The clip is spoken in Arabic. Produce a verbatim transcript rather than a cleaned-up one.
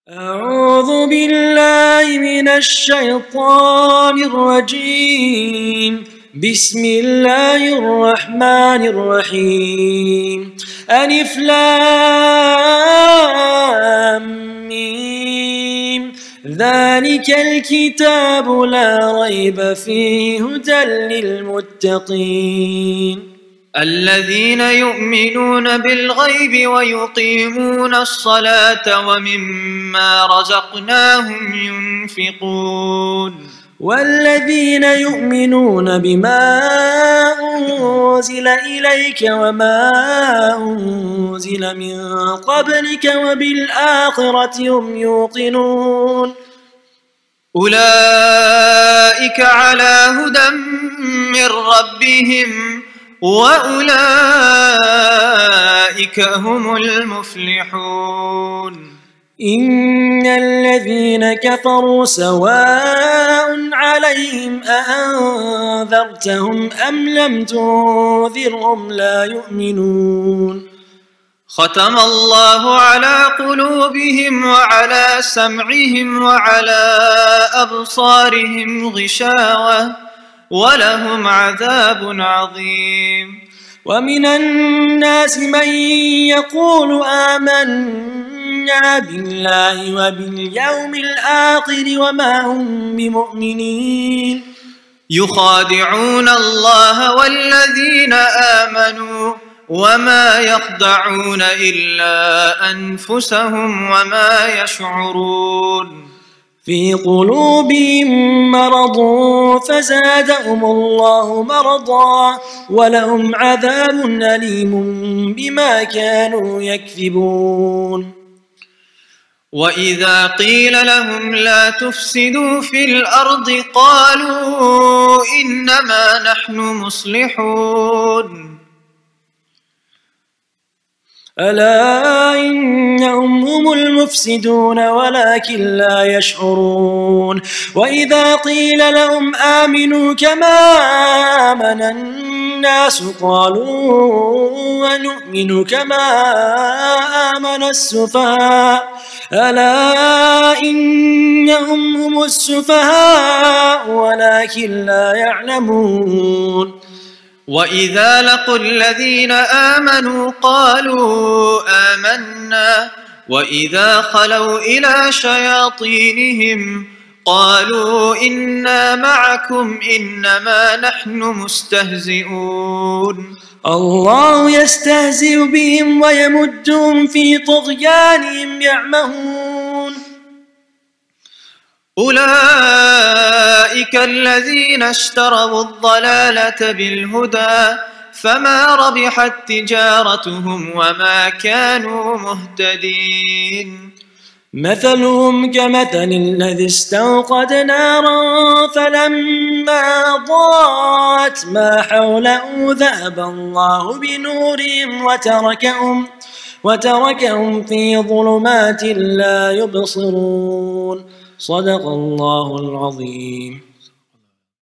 أعوذ بالله من الشيطان الرجيم. بسم الله الرحمن الرحيم. ألف لام ميم. ذلك الكتاب لا ريب فيه هدى للمتقين الذين يؤمنون بالغيب ويقيمون الصلاة ومما رزقناهم ينفقون والذين يؤمنون بما أنزل إليك وما أنزل من قبلك وبالآخرة هم يوقنون أولئك على هدى من ربهم وأولئك هم المفلحون إن الذين كفروا سواء عليهم أأنذرتهم أم لم تنذرهم لا يؤمنون ختم الله على قلوبهم وعلى سمعهم وعلى أبصارهم غشاوة ولهم عذاب عظيم ومن الناس من يقول آمنا بالله وباليوم الآخر وما هم بمؤمنين يخادعون الله والذين آمنوا وما يخدعون إلا أنفسهم وما يشعرون في قلوبهم مرض فزادهم الله مرضا ولهم عذاب أليم بما كانوا يكذبون وإذا قيل لهم لا تفسدوا في الأرض قالوا إنما نحن مصلحون ألا إنهم هم المفسدون ولكن لا يشعرون وإذا قيل لهم آمنوا كما آمن الناس قالوا ونؤمن كما آمن السفهاء ألا إنهم هم السفهاء ولكن لا يعلمون وإذا لقوا الذين آمنوا قالوا آمنا وإذا خلوا إلى شياطينهم قالوا إنا معكم إنما نحن مستهزئون الله يستهزئ بهم ويمدهم في طغيانهم يعمهون أولئك الذين اشتروا الضلالة بالهدى فما ربحت تجارتهم وما كانوا مهتدين مثلهم كمثل الذي استوقد نارا فلما ضاءت ما حوله ذهب الله بنورهم وتركهم وتركهم في ظلمات لا يبصرون صدق الله العظيم.